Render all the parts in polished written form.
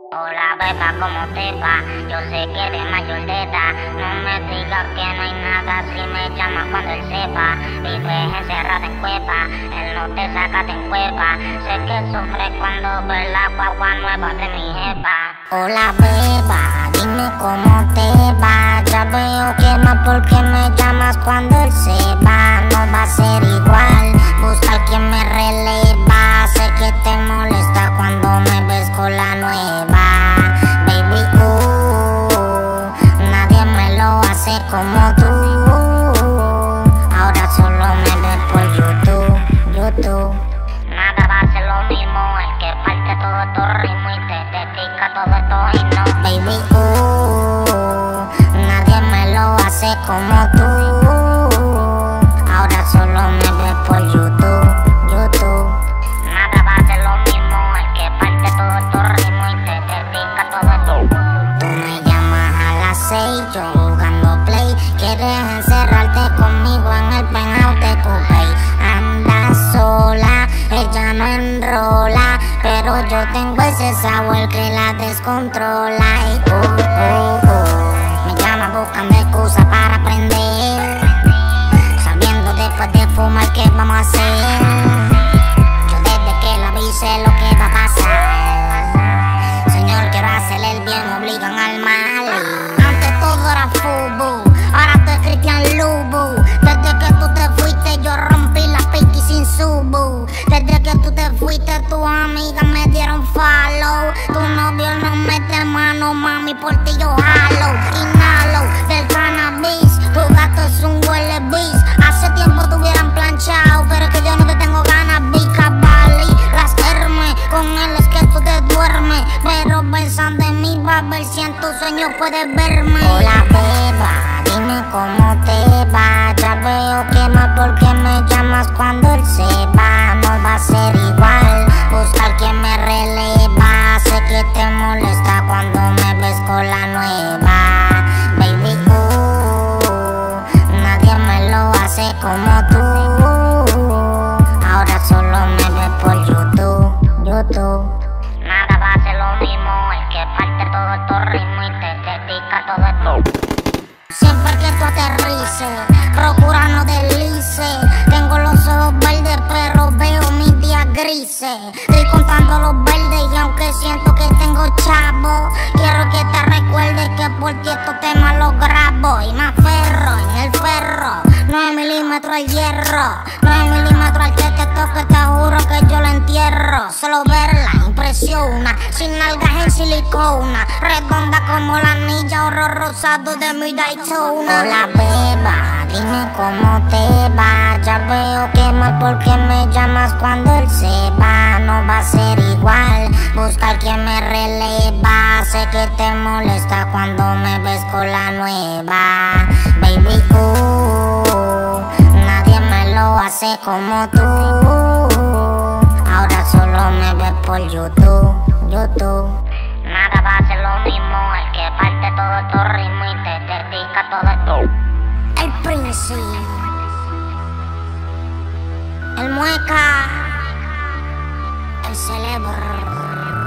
Hola beba, ¿cómo te va? Yo sé que eres mayor de edad. No me digas que no hay nada si me llamas cuando él sepa. Vives encerrada en cueva, él no te saca de cueva. Sé que sufres cuando ves la guagua nueva de mi jefa. Hola beba, dime cómo te va. Ya veo que no porque me llamas cuando él se va. No va a ser igual, busca quien me releva. Sé que te molesta cuando me ves con la nueva. Baby, nadie me lo hace como tú. Ahora solo me ves por YouTube. Nada va a ser lo mismo, el que parte todo estos ritmos y te dedica todo esto y no. Baby, nadie me lo hace como tú. Ahora solo me ves por YouTube. Nada va a ser lo mismo, el que parte todo estos ritmos y te dedica todo esto. Tú me llamas a las 6, yo jugando play. Quieres encerrarte conmigo en el penthouse de tu pay. Andas sola, ella no enrola, pero yo tengo ese sabor que la descontrola. Y me llama buscando excusa para aprender, sabiendo después de fumar qué vamos a hacer. Yo desde que la vi sé lo que va a pasar. Señor, quiero hacerle el bien, me obligan al mal. Antes todo era fubu, ahora tú es Cristian Lubu. Desde que tú te fuiste yo rompí la piqui sin subu. Desde que tú te fuiste tus amigas me dieron follow. Tu novio no mete mano, mami, por ti yo jalo. Inhalo del cannabis, tu gato es un huele bis. Hace tiempo te hubieran planchado, pero es que yo no te tengo ganas. Bica, Bali, las Hermes, con él es que tú te duermes. Pero pensando en mí va a ver si en tus sueños puedes verme. Hola beba, dime cómo te va. Ya veo que no porque me llamas cuando él se va. No va a ser igual, buscar quien me releva. Sé que te molesta cuando me ves con la nueva. Baby, nadie me lo hace como tú. Ahora solo me ves por YouTube. Nada va a ser lo mismo, el que parte todo estos ritmos y te dedica todo esto. Siempre que tú aterrices, procura no deslices. Tengo los ojos verdes, pero veo mis días grises. Estoy contando los verdes y aunque siento que tengo chavo, quiero que te recuerdes que por ti estos temas los grabo. Y me aferro en el ferro, 9 milímetros al hierro, 9 milímetros al que te toque, te juro que yo lo entierro. Solo verla impresiona, sin nalgas en silicona, redonda como la anilla, oro rosado de mi Daytona. Hola beba, dime cómo te va. Ya veo que mal porque me llamas cuando él se va. No va a ser igual, buscar quien me releva. Sé que te molesta cuando me ves con la nueva. Baby, nadie me lo hace como tú. Ahora solo me ves por YouTube. Nada va a ser lo mismo, el que parte todo estos ritmos y te dedica todo esto. El Príncipe, el Mueca, el Celebro,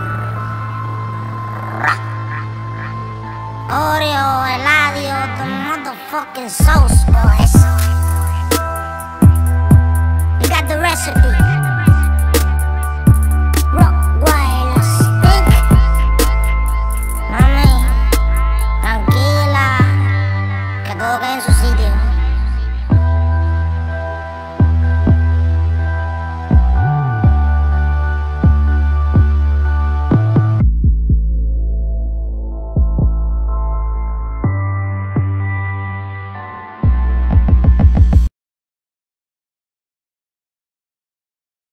Oreo, Eladio, the motherfucking Sauce Boys. You got the recipe. Rockwilds, mami, tranquila, que todo quede en su sitio.